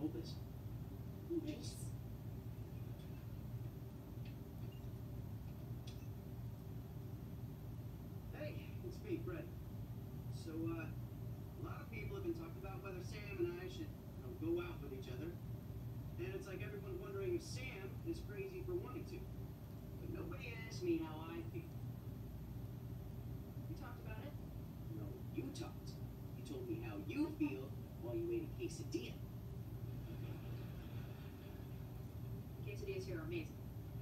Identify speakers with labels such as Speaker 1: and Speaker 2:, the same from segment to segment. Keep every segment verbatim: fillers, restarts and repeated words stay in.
Speaker 1: hold this. Ooh, jeez. Hey, it's me, Fred. So, uh, a lot of people have been talking about whether Sam and I should, you know, go out with each other. And it's like everyone's wondering if Sam is crazy for wanting to. But nobody asked me how I feel. We talked about it? No, you talked. You told me how you feel while you ate a quesadilla.
Speaker 2: Quesadillas here are amazing.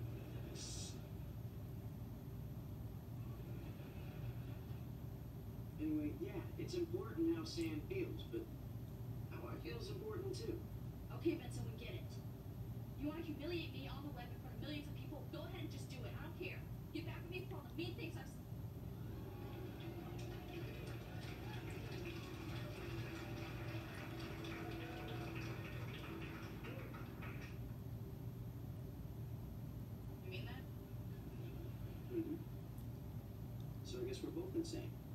Speaker 1: Anyway, yeah, it's important how Sam feels, but how I feel is important too.
Speaker 2: Okay, Vincent, we get it. You want to humiliate me on the web in front of millions of people? Go ahead and just do it. I don't care. Get back with me for all the mean things I've said. You mean that?
Speaker 1: Mm-hmm. So I guess we're both insane.